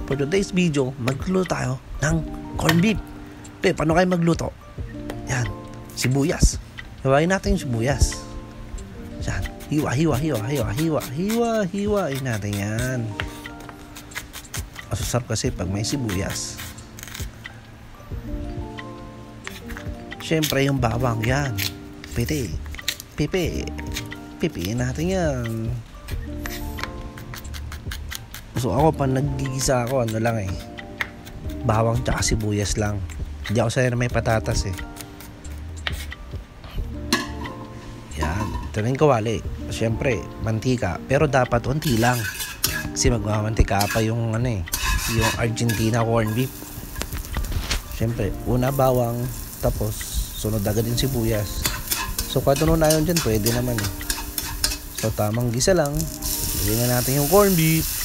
For today's video, magluto tayo ng corned beef. Okay, paano kayo magluto? Yan, sibuyas. Hiwain natin yung sibuyas. Yan, hiwain natin yan. Masasarap kasi pag may sibuyas. Siyempre yung bawang, yan. Pipiin natin yan. So ako pag naggigisa ako, ano lang bawang tsaka sibuyas lang. Hindi ako sanay na may patatas Yan, ito na yung kawali. Siyempre, mantika. Pero dapat unti lang. Kasi magmamantika pa yung yung Argentina corned beef. Siyempre, una bawang, tapos sunod agad yung sibuyas. So kahit ano na yun dyan, pwede naman So tamang gisa lang. Lagyan na natin yung corned beef.